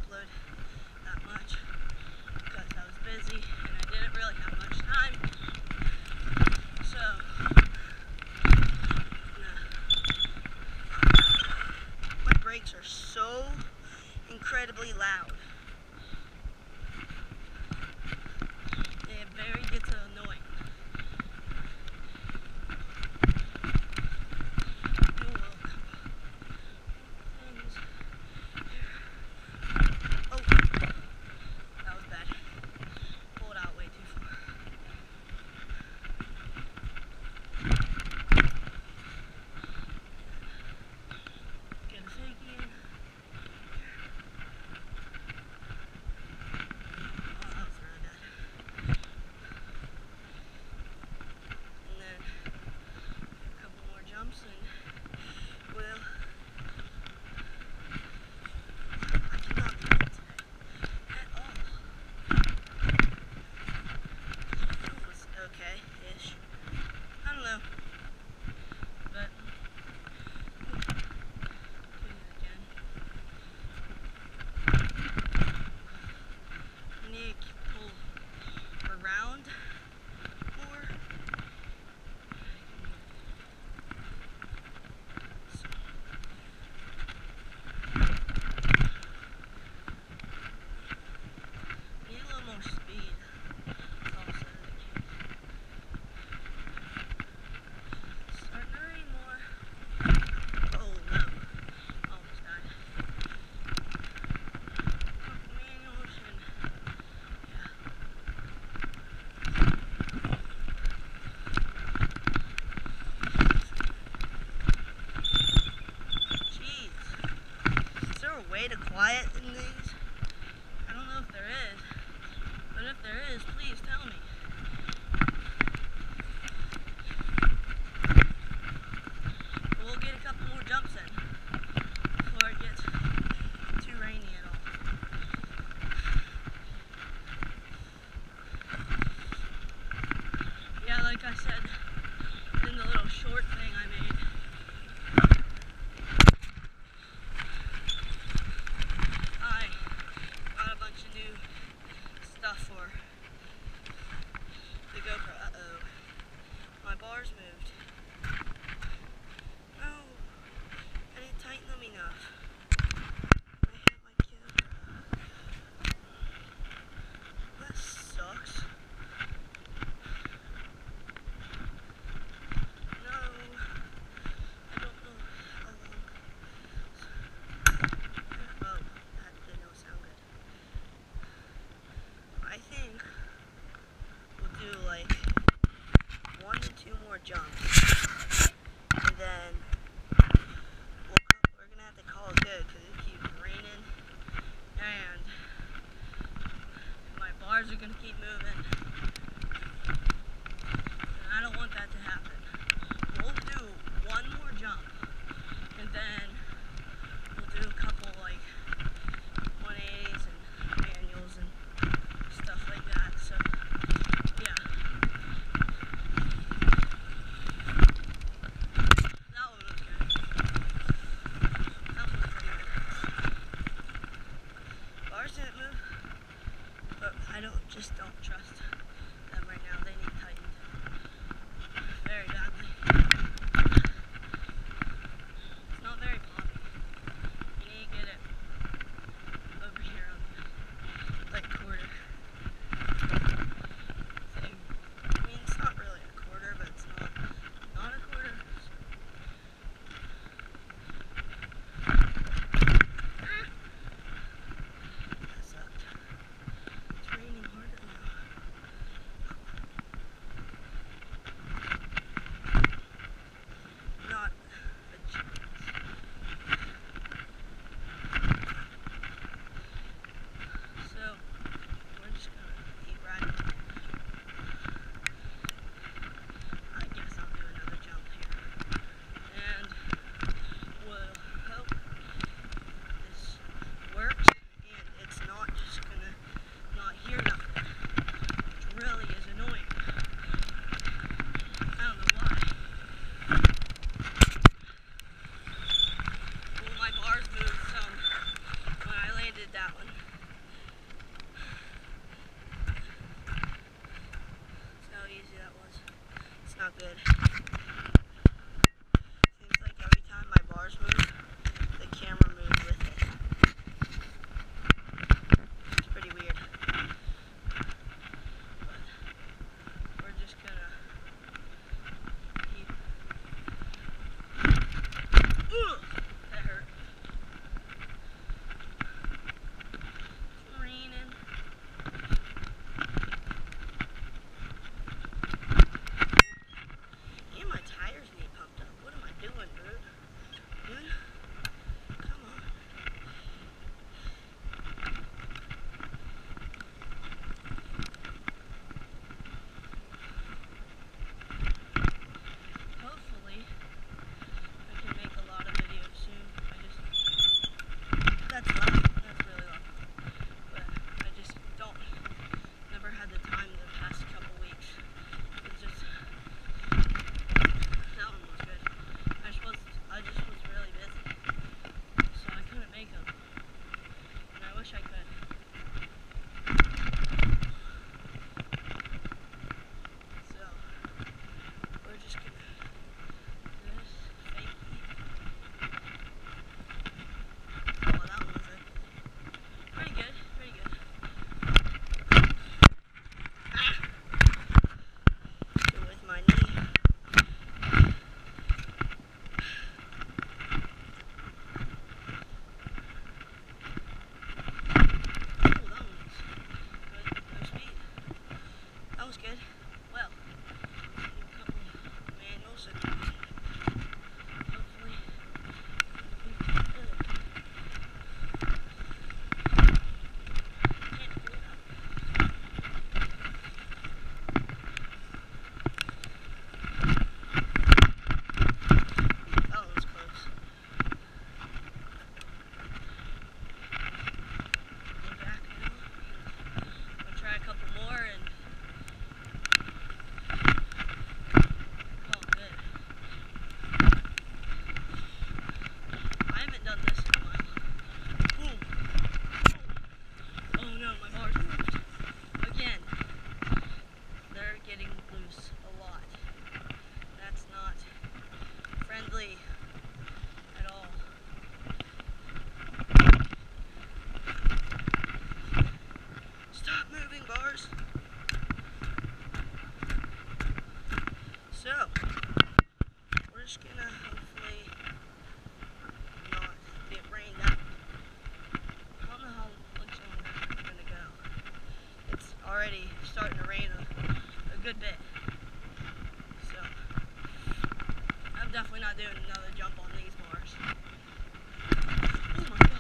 upload that much because I was busy and I didn't really have much time. So, my brakes are so incredibly loud. It very gets annoying. Way to quiet in these? I don't know if there is, but if there is, please tell me. We'll get a couple more jumps in before it gets too rainy at all. Yeah, like I said in the little short thing I made, for the GoPro. Uh-oh. My bars moved. No. I didn't tighten them enough. I hit my camera. That sucks. No. I don't know how long. Oh, that did not sound good. I think we'll do like 1 to 2 more jumps, and then we're gonna have to call it good because it keeps raining, and my bars are gonna keep moving, and I don't want that to happen. We'll do 1 more jump, and then we'll do a couple like 180s and manuals and stuff like that. So yeah, that one was good. That one was pretty good. Bars didn't move, but I don't trust them right now. They need tightened very badly. It's not very poppy. You need to get it over here on the like quarter. I mean, it's not really a quarter, but it's not a quarter. That sucked. It's raining harder now. I'm definitely not doing another jump on these bars. Oh my god.